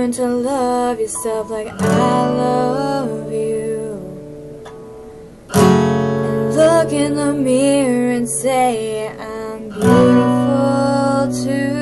learn to love yourself like I love you, and look in the mirror and say I'm beautiful too.